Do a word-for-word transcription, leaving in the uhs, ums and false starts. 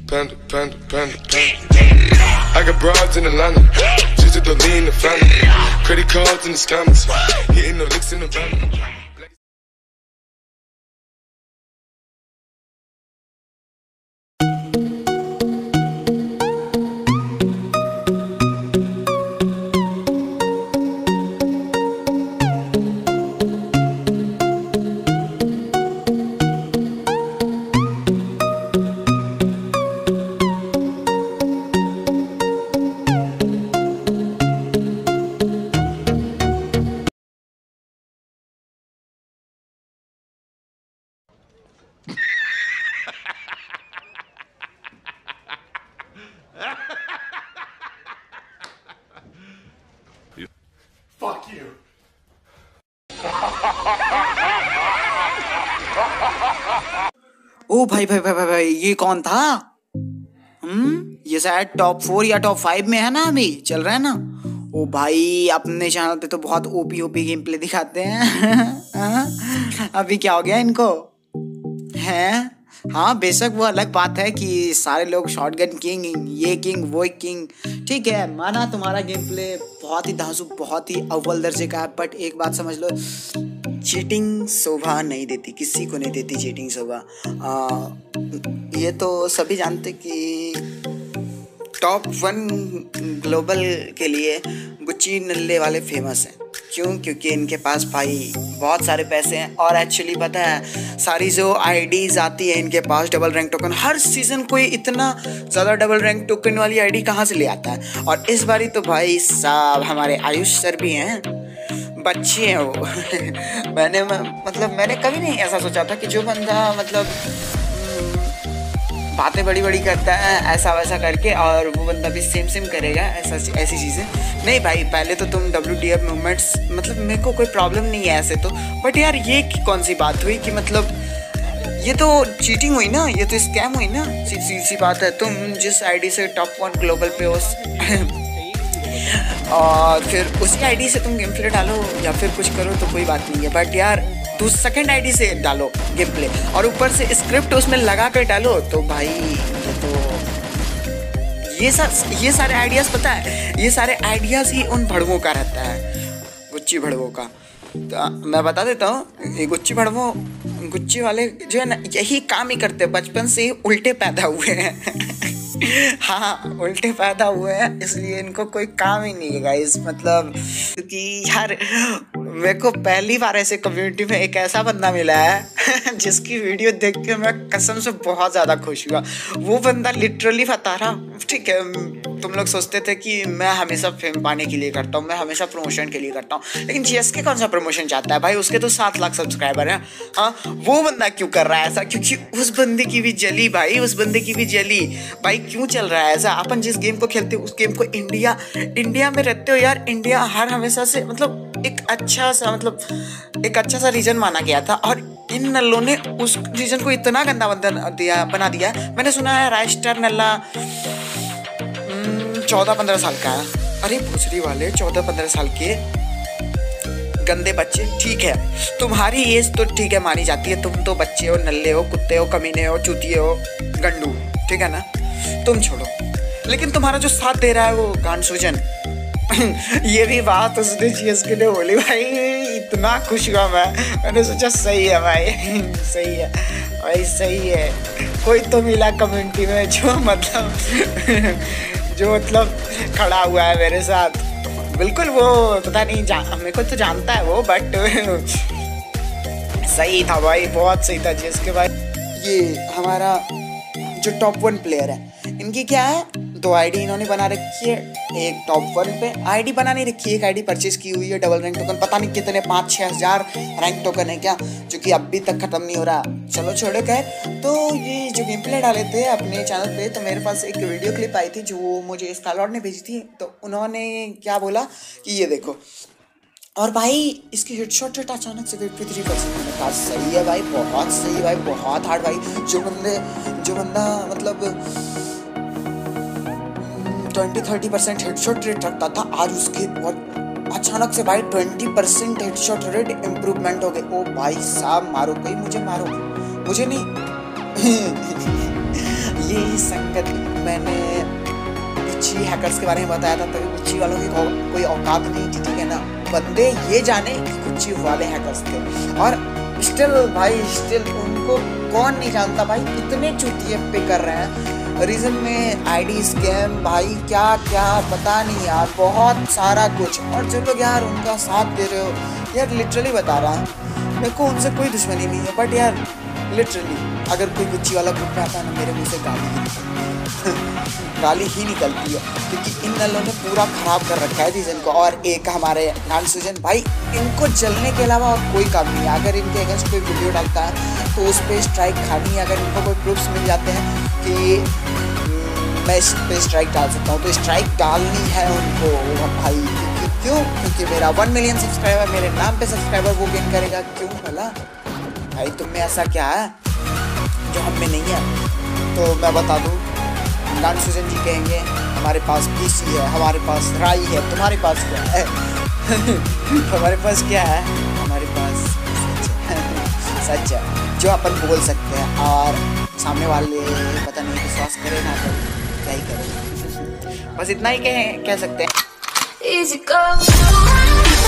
Panda, panda, panda, panda. I got broads in Atlanta, just to lean the family. Credit cards in the scammers, hitting the licks in the van. Fuck you. ओ भाई भाई भाई भाई भाई ये कौन था? हम्म ये शायद टॉप फोर या टॉप फाइव में है ना, अभी चल रहा है ना। ओ भाई अपने चैनल पे तो बहुत ओपी ओपी गेम प्ले दिखाते हैं। अभी क्या हो गया इनको हैं? हाँ बेशक वो अलग बात है कि सारे लोग शॉटगन किंग, ये किंग वो किंग, ठीक है माना तुम्हारा गेम प्ले बहुत ही धांसू बहुत ही अव्वल दर्जे का है, बट एक बात समझ लो, चीटिंग शोभा नहीं देती, किसी को नहीं देती चीटिंग शोभा। ये तो सभी जानते कि टॉप वन ग्लोबल के लिए गुच्ची नल्ले वाले फेमस हैं। क्यों? क्योंकि इनके पास भाई बहुत सारे पैसे हैं, और एक्चुअली पता है सारी जो आईडीज आती है इनके पास डबल रैंक टोकन, हर सीजन कोई इतना ज़्यादा डबल रैंक टोकन वाली आईडी कहाँ से ले आता है। और इस बारी तो भाई साहब हमारे आयुष सर भी हैं, बच्चे हैं वो। मैंने मतलब मैंने कभी नहीं ऐसा सोचा था कि जो बंदा मतलब बातें बड़ी बड़ी करता है ऐसा वैसा करके, और वो बंदा भी सेम सेम करेगा ऐसा ऐसी चीज़ें। नहीं भाई पहले तो तुम डब्ल्यू डी एफ मूवमेंट्स, मतलब मेरे को कोई प्रॉब्लम नहीं है ऐसे तो, बट यार ये कौन सी बात हुई कि मतलब ये तो चीटिंग हुई ना, ये तो स्कैम हुई ना। सीधी सी बात है, तुम जिस आईडी से टॉप वन ग्लोबल पे हो और फिर उसी आईडी से तुम गेम प्ले डालो या फिर कुछ करो तो कोई बात नहीं है, बट यार तू सेकंड आईडी से डालो गेम प्ले और ऊपर से स्क्रिप्ट उसमें लगा कर डालो, तो भाई ये तो ये सब ये सारे आइडियाज़ पता है, ये सारे आइडियाज़ ही उन भड़वों का रहता है, गुच्ची भड़वों का। तो मैं बता देता हूँ, ये गुच्ची भड़वों गुच्ची वाले जो है ना यही काम ही करते हैं, बचपन से ही उल्टे पैदा हुए हैं। हाँ उल्टे पैदा हुए हैं, इसलिए इनको कोई काम ही नहीं है गाइस। मतलब क्योंकि यार मेरे को पहली बार ऐसे कम्युनिटी में एक ऐसा बंदा मिला है जिसकी वीडियो देख के मैं कसम से बहुत ज़्यादा खुश हुआ। वो बंदा लिटरली बता रहा, ठीक है तुम लोग सोचते थे कि मैं हमेशा फेम पाने के लिए करता हूँ, मैं हमेशा प्रमोशन के लिए करता हूँ, लेकिन जीएसके कौन सा प्रमोशन चाहता है भाई, उसके तो सात लाख सब्सक्राइबर हैं। हाँ वो बंदा क्यों कर रहा है ऐसा? क्योंकि उस बंदे की भी जली भाई, उस बंदे की भी जली भाई। क्यों चल रहा है ऐसा? अपन जिस गेम को खेलते हैं उस गेम को इंडिया इंडिया में रहते हो यार, इंडिया हर हमेशा से मतलब एक अच्छा सा मतलब एक अच्छा सा रीजन माना गया था, और इन नल्लों ने उस रीजन को इतना गंदा बना दिया बना दिया। मैंने सुना है राइस्टर नल्ला चौदह पंद्रह साल का है। अरे भूसरी वाले चौदह पंद्रह साल के गंदे बच्चे, ठीक है तुम्हारी एज तो ठीक है मानी जाती है, तुम तो बच्चे हो, नल्ले हो, कुत्ते हो, कमीने हो, चूतिए हो, गंडू, ठीक है ना, तुम छोड़ो, लेकिन तुम्हारा जो साथ दे रहा है वो गांडसूजन। ये भी बात उसने जीएस के लिए बोली भाई, इतना खुश हुआ मैं, मैंने सोचा सही है भाई, सही है भाई, सही है। कोई तो मिला कम्युनिटी में जो मतलब जो मतलब खड़ा हुआ है मेरे साथ, बिल्कुल वो पता नहीं जा मेरे को तो जानता है वो, बट सही था भाई, बहुत सही था जीएस के भाई। ये हमारा जो टॉप वन प्लेयर है, इनकी क्या है, दो आईडी इन्होंने बना रखी है, एक टॉप वन पे आईडी बना नहीं रखी है, एक आईडी परचेज की हुई है डबल रैंक टोकन, पता नहीं कितने पाँच छः हज़ार रैंक टोकन है क्या, जो कि अभी तक ख़त्म नहीं हो रहा। चलो छोड़ो खैर, तो ये जो गेम प्ले डाले थे अपने चैनल पे, तो मेरे पास एक वीडियो क्लिप आई थी जो मुझे स्कारलॉर्ड ने भेजी थी, तो उन्होंने क्या बोला कि ये देखो, और भाई इसकी हेडशॉट रेट अचानक से फिफ्टी थ्री परसेंट मैंने कहा सही है भाई, बहुत सही भाई, बहुत हार्ड भाई। जो बंदे जो बंदा मतलब twenty thirty percent headshot rate रखता था, आज उसके और अचानक से भाई twenty percent headshot rate improvement हो गए। ओ भाई साहब मारो, कोई मुझे मारो, मुझे नहीं। यही संगत मैंने गुच्ची हैकर्स के बारे में बताया था, तभी गुच्ची वालों की को, कोई औकात नहीं थी, ठीक है ना। बंदे ये जाने कि गुच्ची वाले हैकर्स थे, और स्टिल भाई स्टिल उनको कौन नहीं जानता भाई, इतने चुतिए पे कर रहे हैं। रीजन में आईडी स्कैम भाई क्या क्या पता नहीं यार, बहुत सारा कुछ। और जो लोग यार उनका साथ दे रहे हो यार, लिटरली बता रहा है, मेरे को उनसे कोई दुश्मनी नहीं है, बट यार लिटरली अगर कोई गुच्ची वाला ग्रुप में आता है ना, मेरे मुंह से गाली ही निकलती है गाली ही निकलती है, क्योंकि इन नलों ने पूरा ख़राब कर रखा है रीजन को। और एक हमारे नान सुजन भाई, इनको जलने के अलावा और कोई काम नहीं है। अगर इनके अगेंस्ट कोई वीडियो डालता है तो उस पर स्ट्राइक खानी है। अगर इनको कोई प्रूफ्स मिल जाते हैं कि मैं इस पर स्ट्राइक डाल सकता हूँ, तो स्ट्राइक डालनी है उनको भाई। क्योंकि क्यों क्योंकि मेरा वन मिलियन सब्सक्राइबर, मेरे नाम पे सब्सक्राइबर वो गेन करेगा। क्यों भला भाई, तुम में ऐसा क्या है जो हम में नहीं है? तो मैं बता दूँ, नान सुजन जी कहेंगे हमारे पास पीसी है, हमारे पास राई है, तुम्हारे पास क्या है? हमारे पास क्या है? हमारे पास सच है जो अपन बोल सकते हैं, और सामने वाले पता नहीं विश्वास करे ना करे, क्या ही करे। बस इतना ही कह कह सकते हैं।